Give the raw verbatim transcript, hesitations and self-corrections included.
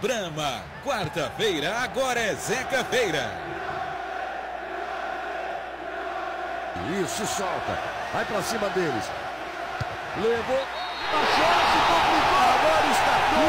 Brahma, quarta-feira agora é Zeca Feira. Isso, solta. Vai pra cima deles. Levou. A chance, complicou. Agora está